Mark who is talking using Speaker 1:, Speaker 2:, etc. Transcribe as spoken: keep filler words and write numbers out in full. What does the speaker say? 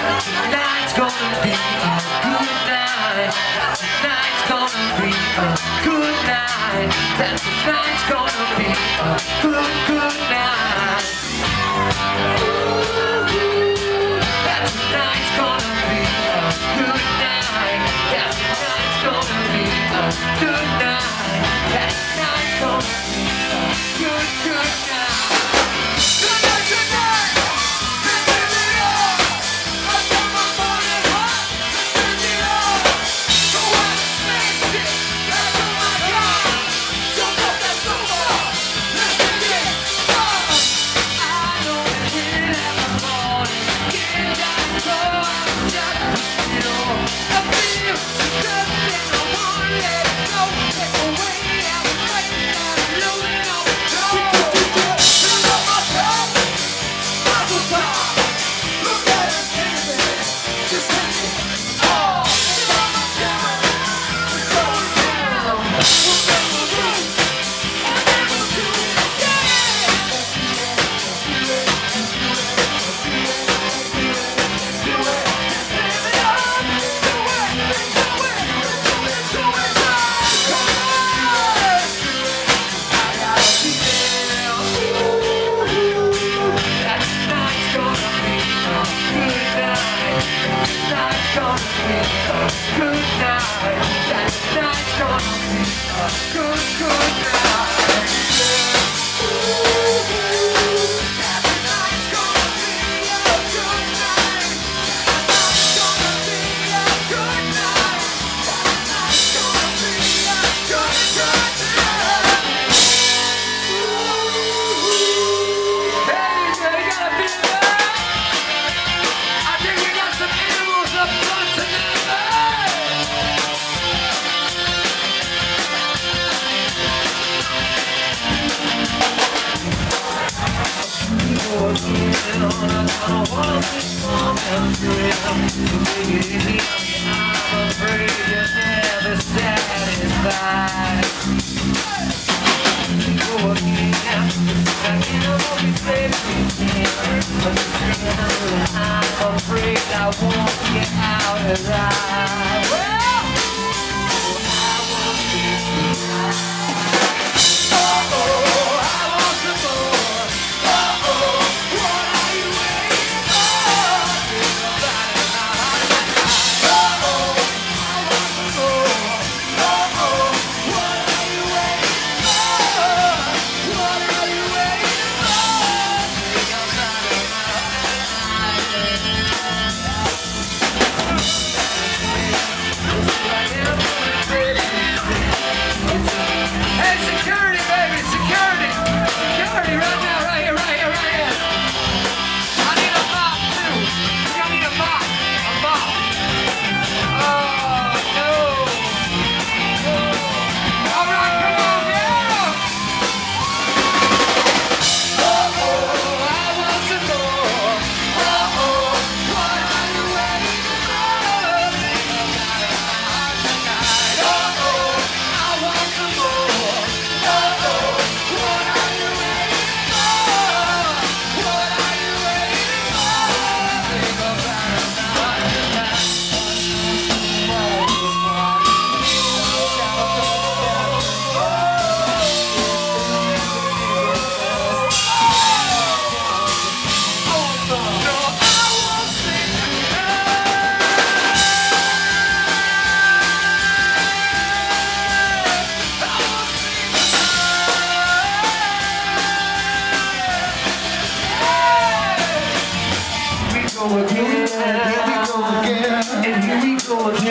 Speaker 1: Tonight's gonna be a good night. Tonight's gonna be a good night. That tonight's gonna be a good, good night. That tonight's gonna be a good night. That tonight's gonna be a good night. That tonight's gonna be a good, good night. Good night, good night. Let's give it up. Let's get my morning hot. Let's give it up. Go out and smash it. Let's do my God. Jump up that sofa. Let's give it up. I know that we're in the morning. Get that door. Just push it on. I feel just in the one. Let it go. Take away everything that I'm losing on. Fill up my cup. Apple pie. Look at it, baby. Just take it. Oh, fill up my cup. It's going down. We'll make a move. And then we'll do it again. Do it. Do it. Do it. Do it. Do it. Live it up. Do it. Do it. Do it. Do it. Come on. I gotta feel. That tonight's gonna be a good night. Tonight's gonna be a good night. That tonight's gonna be a good, good night. That tonight's gonna be a good night. Tonight's gonna be a good night. Tonight's gonna be a good, good night. Hey, you gotta be there. I think we got some animals up front tonight. Oh, yeah, I'm gonna walk this long and thrill. Take it easy on me, I'm afraid you're never satisfied. Go again, I can't always say again. But still, I'm afraid I won't get out alive. Well, I won't be tonight. Uh-oh, I want some more. Uh-oh, what are you waiting for? Somebody in my heart tonight. Uh-oh, I want some more. Uh-oh, what are you waiting for? What are you waiting for? Somebody in my heart tonight. Hey, security, baby, security. Security, right now, right here, right here, right here. I need a mop, too. I need a mop. A mop. Oh, no. No. All right, come on, yeah. Uh-oh, I want some more. Uh-oh, what are you waiting for? Uh-oh, I want some more. Uh-oh, what are you waiting for? What are you waiting for? Think about it now. No, I won't sleep tonight. I won't sleep tonight. Here we go again, here we go again, and here we go again.